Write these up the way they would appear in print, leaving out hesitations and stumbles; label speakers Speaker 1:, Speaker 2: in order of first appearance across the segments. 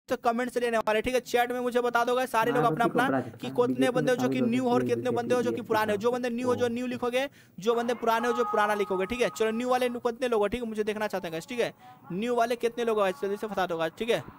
Speaker 1: तो कमेंट से लेने वाले, ठीक है। चैट में मुझे बता दोगे सारे लोग अपना अपना कि कितने बंदे हो जो कि न्यू हो और कितने बंदे हो जो कि पुराने हो। जो बंदे न्यू हो जो न्यू लिखोगे, जो बंदे पुराने हो जो पुराना लिखोगे, ठीक है। चलो न्यू वाले कितने लोग हो, ठीक है, मुझे देखना चाहते हैं, ठीक है। न्यू वाले कितने लोग हो जल्दी से बता दोगा, ठीक है।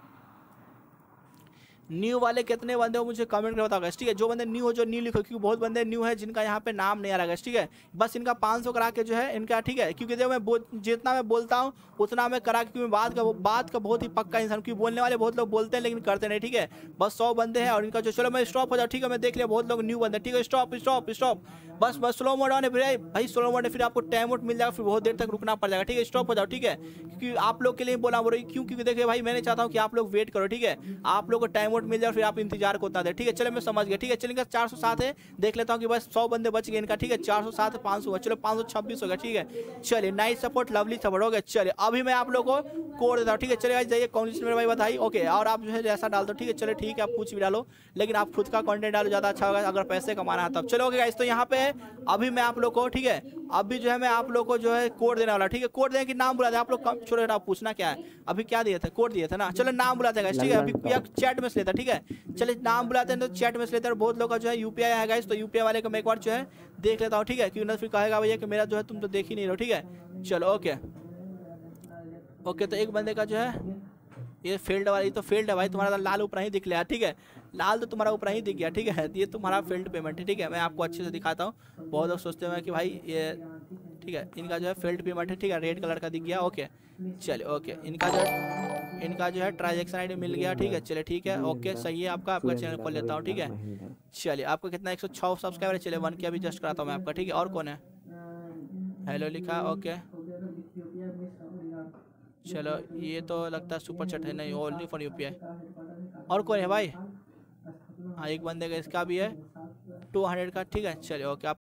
Speaker 1: न्यू वाले कितने बंदे हो मुझे कमेंट कर बताओ, ठीक है। जो बंदे न्यू हो जो न्यू लिखो, क्योंकि बहुत बंदे न्यू है जिनका यहाँ पे नाम नहीं आ रहा है, ठीक है। बस इनका 500 करा के जो है इनका, ठीक है। क्योंकि जब मैं जितना मैं बोलता हूँ उतना मैं करा, क्योंकि मैं बात का बहुत ही पक्का इंसान, क्योंकि बोलने वाले बहुत लोग बोलते हैं लेकिन करते नहीं, ठीक है। बस 100 बंदे हैं और इनका जो, चलो मैं स्टॉप हो जाओ, ठीक है। मैं देख लिया बहुत लोग न्यू बंदे, ठीक है। स्टॉप स्टॉप स्टॉप, बस बस स्लो मोड ऑन है फिर भाई, स्लो मोड है फिर आपको टाइम आउट मिल जाएगा, फिर बहुत देर तक रुकना पड़ जाएगा, ठीक है। स्टॉप हो जाओ, ठीक है। क्योंकि आप लोग के लिए बोला बोल रही, क्यों? क्योंकि देखिए भाई मैंने चाहता हूँ कि आप लोग वेट करो, ठीक है। आप लोग को टाइम आउट मिल जाए फिर आप इंतजार को उतना देर, ठीक है। चलो मैं समझ गया, ठीक है। चलिए 407 है, देख लेता हूँ कि बस 100 बंदे बच गए इनका, ठीक है। 407 500, चलो 526 हो गया, ठीक है। चलिए नाइस सपोर्ट, लवली सपोर्ट हो गया। चलिए अभी मैं आप लोगों को कोड देता हूँ, ठीक है। चलिए जाइए कॉन्ग्रेचुलेशन मेरे भाई, बधाई, ओके। और आप जो है ऐसा डाल दो, ठीक है। चलो ठीक है, आप कुछ भी डालो लेकिन आप खुद का कंटेंट डालो, ज़्यादा अच्छा होगा अगर पैसे कमाना है तब। चलो ओके गाइस, तो यहाँ पे अभी मैं आप लोग को, ठीक है, अभी जो है मैं आप लोग को जो है कोड देने वाला, ठीक है। कोड देने की नाम बुला दे आप लोग, कम छोड़ो आप पूछना क्या है, अभी क्या दिए थे, कोड दिए थे ना। चलो नाम बुलाते हैं, ठीक है। अभी चैट में से लेता, ठीक है। चलिए नाम बुलाते हैं तो चैट में से लेते हैं। बहुत लोग का जो है यूपीआई है गाइस, तो यूपीआई वाले का मैं एक बार जो है देख लेता हूँ, ठीक है। क्योंकि ना फिर कहेगा भैया कि मेरा जो है तुम तो देख ही नहीं रहो, ठीक है। चलो ओके ओके, तो एक बंदे का जो है ये फील्ड वाला, ये तो फील्ड है भाई, तुम्हारा लाल ऊपर ही दिख लिया, ठीक है। लाल तो तुम्हारा ऊपर ही दिख गया, ठीक है। ये तुम्हारा फील्ड पेमेंट है, ठीक है। मैं आपको अच्छे से दिखाता हूँ। बहुत लोग सोचते हैं कि भाई ये, ठीक है, इनका जो है फील्ड पेमेंट है, ठीक है। रेड कलर का दिख गया, ओके। चलिए ओके, इनका जो है ट्रांजेक्शन आईडी मिल गया, ठीक है। चलिए ठीक है, ओके सही है। आपका चैनल खोल लेता हूँ, ठीक है। चलिए आपको कितना 106 सब्सक्राइबर है, चलिए 1 के अभी जस्ट कराता हूँ मैं आपका, ठीक है। और कौन है, हेलो लिखा, ओके। चलो ये तो लगता है सुपर चैट है, नहीं ओनली फॉर यूपीआई। और कौन है भाई, हाँ एक बंदे का इसका भी है 200 का, ठीक है। चलिए ओके आप